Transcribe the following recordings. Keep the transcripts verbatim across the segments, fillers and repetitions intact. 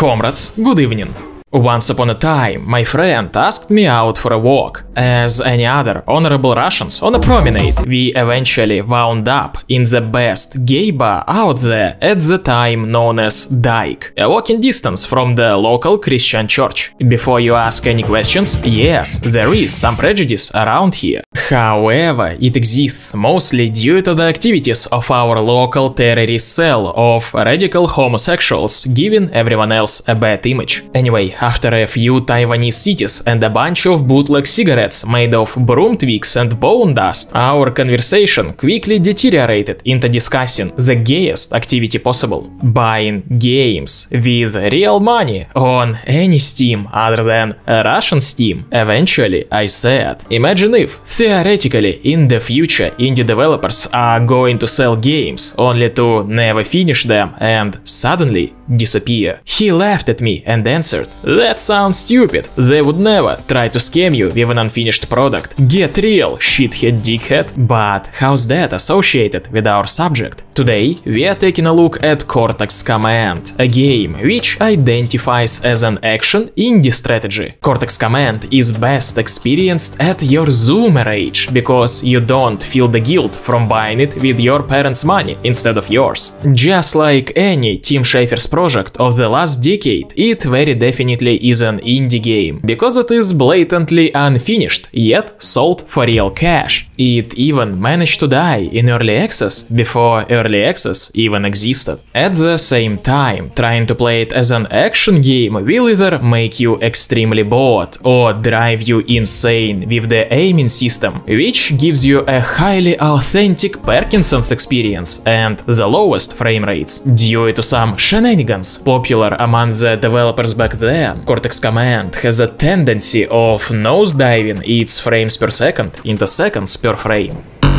Comrades, good evening. Once upon a time, my friend asked me out for a walk. As any other honorable Russians on a promenade, we eventually wound up in the best gay bar out there at the time known as Dyke, a walking distance from the local Christian church. Before you ask any questions, yes, there is some prejudice around here. However, it exists mostly due to the activities of our local terrorist cell of radical homosexuals, giving everyone else a bad image. Anyway, after a few Taiwanese cities and a bunch of bootleg cigarettes made of broom twigs and bone dust, our conversation quickly deteriorated into discussing the gayest activity possible: buying games with real money on any Steam other than Russian Steam. Eventually, I said, imagine if, theoretically, in the future indie developers are going to sell games only to never finish them and suddenly disappear. He laughed at me and answered, that sounds stupid, they would never try to scam you with an unfinished product. Get real, shithead dickhead. But how's that associated with our subject? Today, we are taking a look at Cortex Command, a game which identifies as an action indie strategy. Cortex Command is best experienced at your Zoomer age, because you don't feel the guilt from buying it with your parents' money instead of yours. Just like any Tim Schafer's project of the last decade, it very definitely is an indie game, because it is blatantly unfinished, yet sold for real cash. It even managed to die in early access before early access even existed. At the same time, trying to play it as an action game will either make you extremely bored or drive you insane with the aiming system, which gives you a highly authentic Parkinson's experience and the lowest frame rates. Due to some shenanigans popular among the developers back then, Cortex Command has a tendency of nosediving its frames per second into seconds per frame.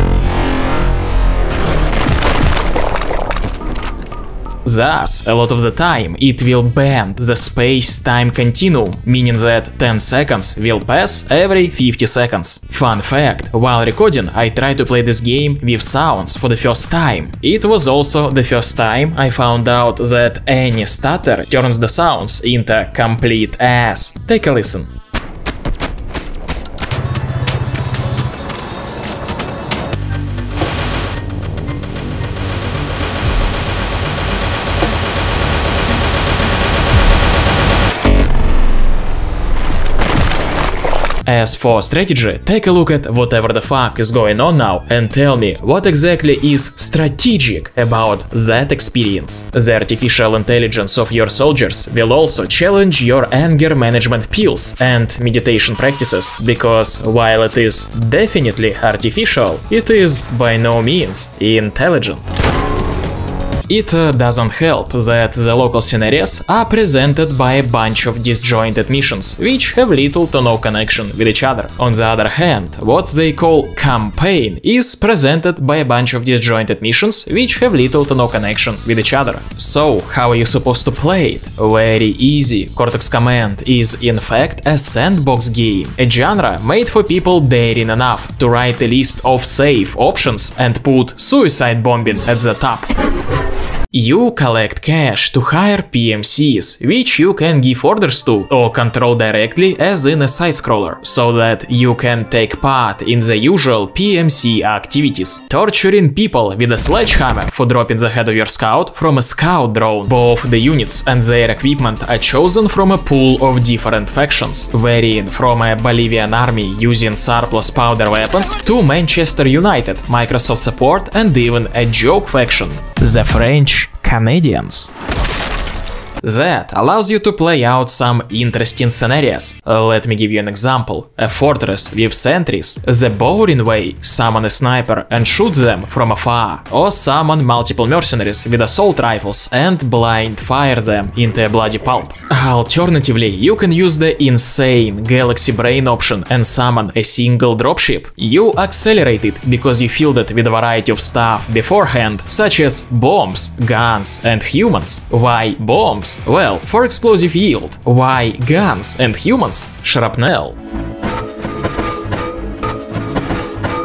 Thus, a lot of the time it will bend the space-time continuum, meaning that ten seconds will pass every fifty seconds. Fun fact, while recording I tried to play this game with sounds for the first time. It was also the first time I found out that any stutter turns the sounds into complete ass. Take a listen. As for strategy, take a look at whatever the fuck is going on now and tell me what exactly is strategic about that experience. The artificial intelligence of your soldiers will also challenge your anger management pills and meditation practices, because while it is definitely artificial, it is by no means intelligent. It uh, doesn't help that the local scenarios are presented by a bunch of disjointed missions, which have little to no connection with each other. On the other hand, what they call campaign is presented by a bunch of disjointed missions, which have little to no connection with each other. So, how are you supposed to play it? Very easy. Cortex Command is in fact a sandbox game, a genre made for people daring enough to write a list of safe options and put suicide bombing at the top. You collect cash to hire P M Cs, which you can give orders to or control directly as in a side-scroller, so that you can take part in the usual P M C activities. Torturing people with a sledgehammer for dropping the head of your scout from a scout drone. Both the units and their equipment are chosen from a pool of different factions, varying from a Bolivian army using surplus powder weapons to Manchester United, Microsoft support, and even a joke faction, the French Canadians. That allows you to play out some interesting scenarios. Let me give you an example. A fortress with sentries, the boring way, summon a sniper and shoot them from afar, or summon multiple mercenaries with assault rifles and blind fire them into a bloody pulp. Alternatively, you can use the insane Galaxy Brain option and summon a single dropship. You accelerate it because you filled it with a variety of stuff beforehand, such as bombs, guns and humans. Why bombs? Well, for explosive yield. Why guns and humans? Shrapnel.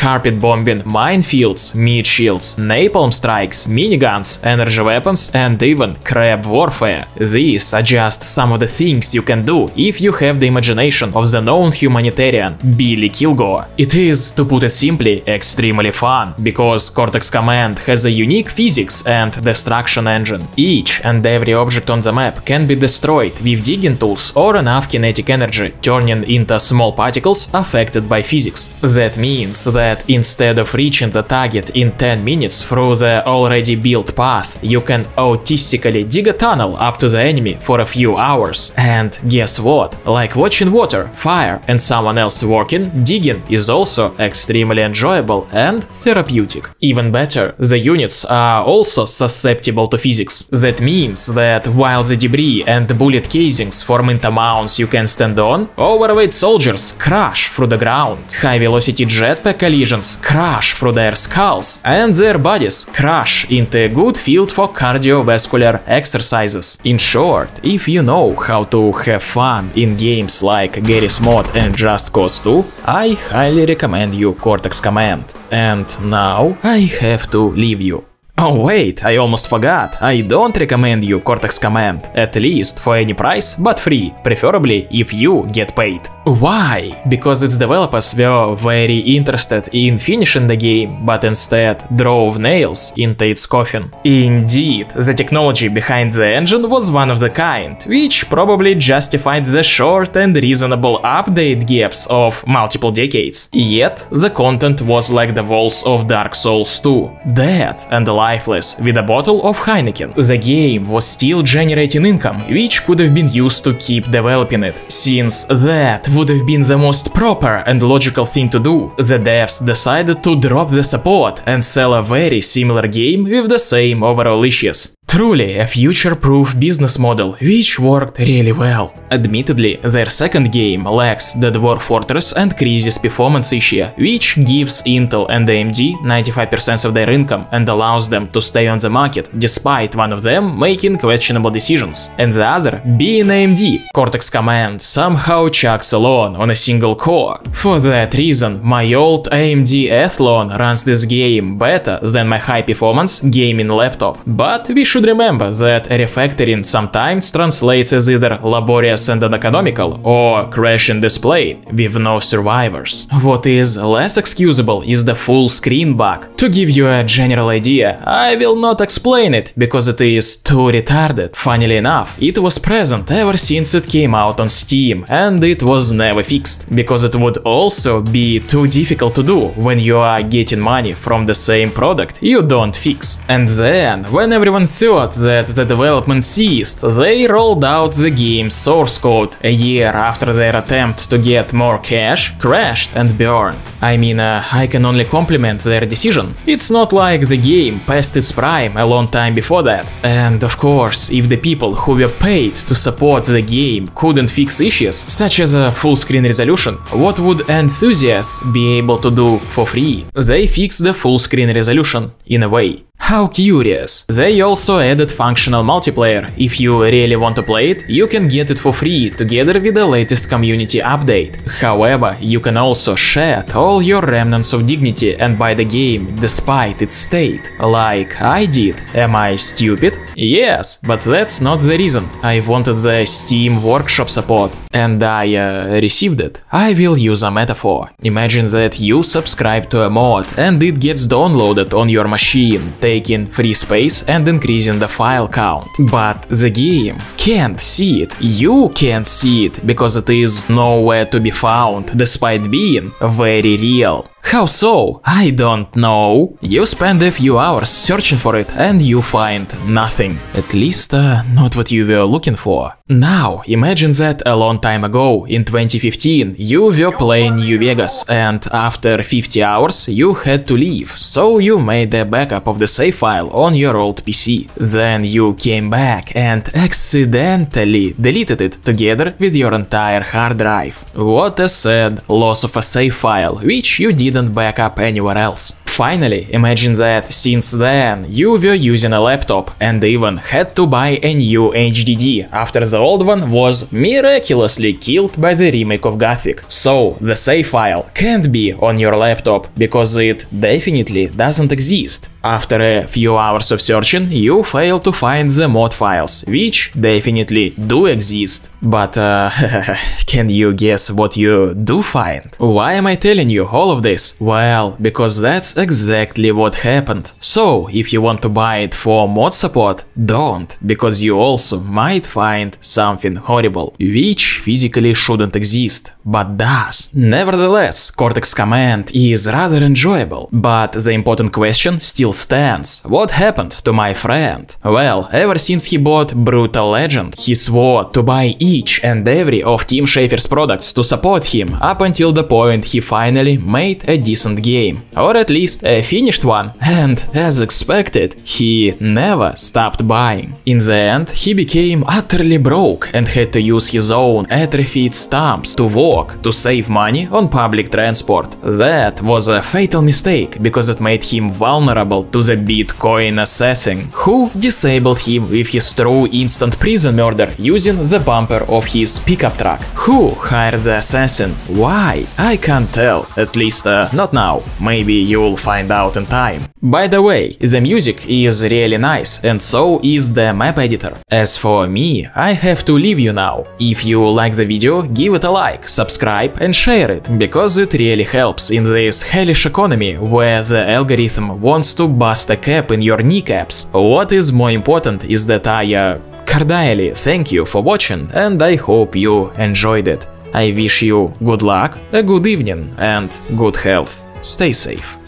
carpet bombing, minefields, meat shields, napalm strikes, miniguns, energy weapons, and even crab warfare. These are just some of the things you can do if you have the imagination of the known humanitarian Billy Kilgore. It is, to put it simply, extremely fun, because Cortex Command has a unique physics and destruction engine. Each and every object on the map can be destroyed with digging tools or enough kinetic energy, turning into small particles affected by physics. That means that instead of reaching the target in ten minutes through the already built path, you can autistically dig a tunnel up to the enemy for a few hours. And guess what? Like watching water, fire, and someone else working, digging is also extremely enjoyable and therapeutic. Even better, the units are also susceptible to physics. That means that while the debris and the bullet casings form into mounts you can stand on, overweight soldiers crash through the ground, high-velocity jetpack collisions crash through their skulls, and their bodies crash into a good field for cardiovascular exercises. In short, if you know how to have fun in games like Garry's Mod and Just Cause two, I highly recommend you Cortex Command. And now I have to leave you. Oh wait, I almost forgot, I don't recommend you Cortex Command, at least for any price, but free, preferably if you get paid. Why? Because its developers were very interested in finishing the game, but instead drove nails into its coffin. Indeed, the technology behind the engine was one of the kind, which probably justified the short and reasonable update gaps of multiple decades. Yet, the content was like the walls of Dark Souls two, dead and lifeless, with a bottle of Heineken. The game was still generating income, which could have been used to keep developing it. Since that would have been the most proper and logical thing to do, the devs decided to drop the support and sell a very similar game with the same overall issues. Truly a future-proof business model, which worked really well. Admittedly, their second game lacks the Dwarf Fortress and Crisis performance issue, which gives Intel and A M D ninety-five percent of their income and allows them to stay on the market, despite one of them making questionable decisions, and the other being A M D. Cortex Command somehow chugs alone on a single core. For that reason, my old A M D Athlon runs this game better than my high-performance gaming laptop, but we should remember that refactoring sometimes translates as either laborious and uneconomical or crash and display with no survivors. What is less excusable is the full screen bug. To give you a general idea, I will not explain it because it is too retarded. Funnily enough, it was present ever since it came out on Steam, and it was never fixed, because it would also be too difficult to do when you are getting money from the same product you don't fix. And then, when everyone thought that the development ceased, they rolled out the game's source code a year after their attempt to get more cash crashed and burned. I mean, uh, I can only compliment their decision. It's not like the game passed its prime a long time before that. And of course, if the people who were paid to support the game couldn't fix issues, such as a full screen resolution, what would enthusiasts be able to do for free? They fixed the full screen resolution, in a way. How curious. They also added functional multiplayer. If you really want to play it, you can get it for free together with the latest community update. However, you can also shed all your remnants of dignity and buy the game despite its state, like I did. Am I stupid? Yes, but that's not the reason. I wanted the Steam Workshop support, and I uh, received it. I will use a metaphor. Imagine that you subscribe to a mod and it gets downloaded on your machine, taking free space and increasing the file count. But the game can't see it. You can't see it because it is nowhere to be found, despite being very real. How so? I don't know. You spend a few hours searching for it and you find nothing. At least uh, not what you were looking for. Now, imagine that a long time ago, in twenty fifteen, you were playing New Vegas and after fifty hours you had to leave, so you made a backup of the save file on your old P C. Then you came back and accidentally deleted it together with your entire hard drive. What a sad loss of a save file, which you didn't back up anywhere else. Finally, imagine that since then you were using a laptop and even had to buy a new H D D after the old one was miraculously killed by the remake of Gothic. So the save file can't be on your laptop because it definitely doesn't exist. After a few hours of searching, you fail to find the mod files, which definitely do exist. But uh, can you guess what you do find? Why am I telling you all of this? Well, because that's exactly what happened. So, if you want to buy it for mod support, don't, because you also might find something horrible, which physically shouldn't exist, but does. Nevertheless, Cortex Command is rather enjoyable, but the important question still stands. What happened to my friend? Well, ever since he bought Brutal Legend, he swore to buy each and every of Tim Schafer's products to support him up until the point he finally made a decent game, or at least a finished one, and as expected, he never stopped buying. In the end, he became utterly broke and had to use his own atrophied stumps to walk to save money on public transport. That was a fatal mistake because it made him vulnerable to the Bitcoin assassin, who disabled him with his true instant prison murder using the bumper of his pickup truck. Who hired the assassin? Why? I can't tell, at least uh, not now. Maybe you'll find out in time. By the way, the music is really nice, and so is the map editor. As for me, I have to leave you now. If you like the video, give it a like, subscribe and share it, because it really helps in this hellish economy where the algorithm wants to bust a cap in your kneecaps. What is more important is that I uh, cordially thank you for watching, and I hope you enjoyed it. I wish you good luck, a good evening and good health. Stay safe.